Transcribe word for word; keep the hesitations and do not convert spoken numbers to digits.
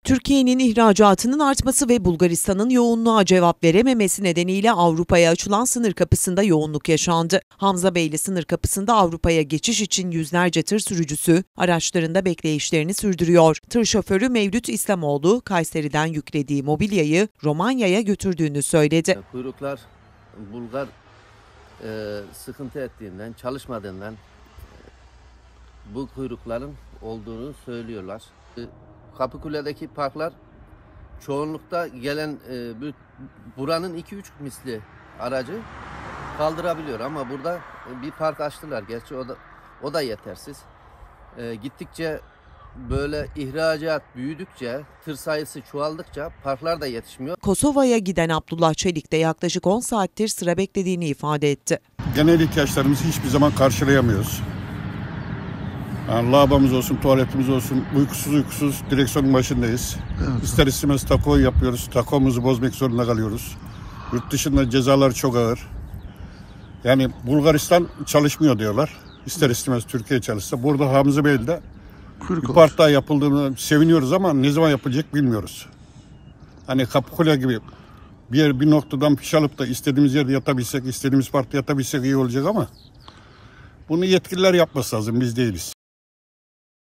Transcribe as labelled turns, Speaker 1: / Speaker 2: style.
Speaker 1: Türkiye'nin ihracatının artması ve Bulgaristan'ın yoğunluğa cevap verememesi nedeniyle Avrupa'ya açılan sınır kapısında yoğunluk yaşandı. Hamzabeyli sınır kapısında Avrupa'ya geçiş için yüzlerce tır sürücüsü araçlarında bekleyişlerini sürdürüyor. Tır şoförü Mevlüt İslamoğlu, Kayseri'den yüklediği mobilyayı Romanya'ya götürdüğünü söyledi.
Speaker 2: Kuyruklar Bulgar e, sıkıntı ettiğinden, çalışmadığından e, bu kuyrukların olduğunu söylüyorlar. E, Kapıkule'deki parklar çoğunlukta gelen e, buranın iki üç misli aracı kaldırabiliyor ama burada bir park açtılar. Gerçi o da o da yetersiz. E, gittikçe böyle ihracat büyüdükçe, tır sayısı çoğaldıkça parklar da yetişmiyor.
Speaker 1: Kosova'ya giden Abdullah Çelik de yaklaşık on saattir sıra beklediğini ifade etti.
Speaker 3: Genel ihtiyaçlarımızı hiçbir zaman karşılayamıyoruz. Yani lavabomuz olsun, tuvaletimiz olsun, uykusuz uykusuz direksiyonun başındayız. Evet. İster istemez tako yapıyoruz, takomuzu bozmak zorunda kalıyoruz. Yurt dışında cezalar çok ağır. Yani Bulgaristan çalışmıyor diyorlar. İster istemez Türkiye çalışsa. Burada Hamzabeyli'de bir park daha yapıldığını seviniyoruz ama ne zaman yapılacak bilmiyoruz. Hani Kapıkule gibi bir yer bir noktadan fiş alıp da istediğimiz yerde yatabilsek, istediğimiz parkta yatabilsek iyi olacak ama bunu yetkililer yapması lazım, biz değiliz.